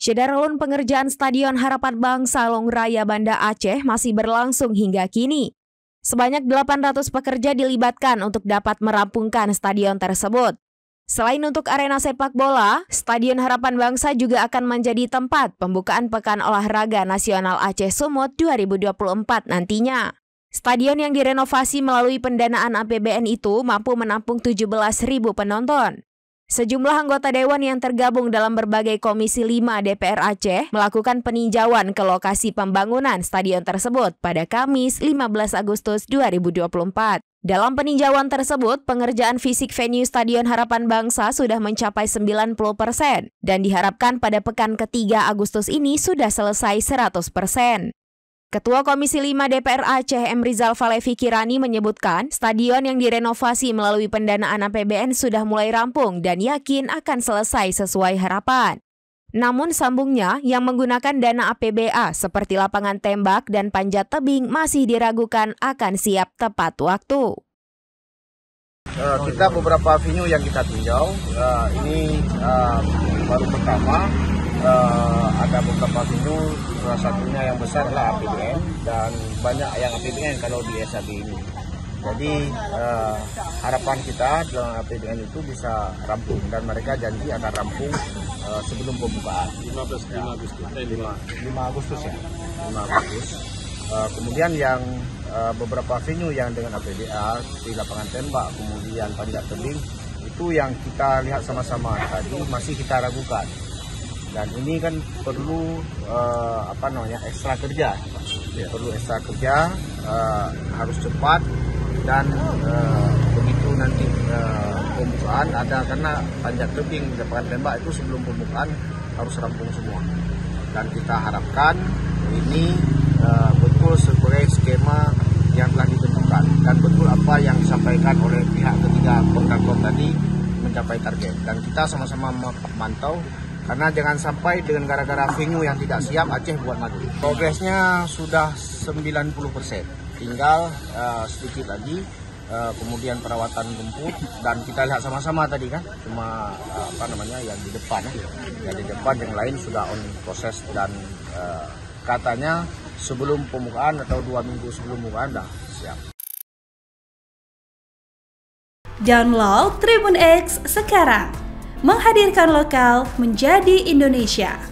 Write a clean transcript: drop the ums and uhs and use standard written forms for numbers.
Syederalun pengerjaan Stadion Harapan Bangsa Longraya Banda Aceh masih berlangsung hingga kini. Sebanyak 800 pekerja dilibatkan untuk dapat merampungkan stadion tersebut. Selain untuk arena sepak bola, Stadion Harapan Bangsa juga akan menjadi tempat pembukaan Pekan Olahraga Nasional Aceh Sumut 2024 nantinya. Stadion yang direnovasi melalui pendanaan APBN itu mampu menampung 17.000 penonton. Sejumlah anggota dewan yang tergabung dalam berbagai komisi 5 DPR Aceh melakukan peninjauan ke lokasi pembangunan stadion tersebut pada Kamis 15 Agustus 2024. Dalam peninjauan tersebut, pengerjaan fisik venue Stadion Harapan Bangsa sudah mencapai 90% dan diharapkan pada pekan ketiga Agustus ini sudah selesai 100%. Ketua Komisi 5 DPR Aceh M. Rizal Falevi Kirani menyebutkan stadion yang direnovasi melalui pendanaan APBN sudah mulai rampung dan yakin akan selesai sesuai harapan. Namun sambungnya yang menggunakan dana APBA seperti lapangan tembak dan panjat tebing masih diragukan akan siap tepat waktu. Kita beberapa venue yang kita tinjau, ini baru pertama. Ada beberapa venue, salah satunya yang besar adalah APBN dan banyak yang APBN kalau di SAB ini. Jadi harapan kita dalam APBN itu bisa rampung dan mereka janji akan rampung sebelum pembukaan 5 Agustus ya. 5 Agustus. Kemudian yang beberapa venue yang dengan APBA di lapangan tembak, kemudian panjat tebing itu yang kita lihat sama-sama tadi masih kita ragukan. Dan ini kan perlu ekstra kerja, perlu ekstra kerja, harus cepat dan begitu nanti pembukaan ada karena panjat tebing lapangan tembak itu sebelum pembukaan harus rampung semua. Dan kita harapkan ini betul sebagai skema yang telah ditentukan dan betul apa yang disampaikan oleh pihak ketiga kontraktor tadi mencapai target. Dan kita sama-sama memantau. Karena jangan sampai dengan gara-gara venue yang tidak siap Aceh buat mati. Progresnya sudah 90%, tinggal sedikit lagi, kemudian perawatan rumput dan kita lihat sama-sama tadi kan, cuma yang di depan yang di depan yang lain sudah on proses dan katanya sebelum pembukaan atau 2 minggu sebelum pembukaan dah siap. Download Tribun X sekarang. Menghadirkan lokal menjadi Indonesia.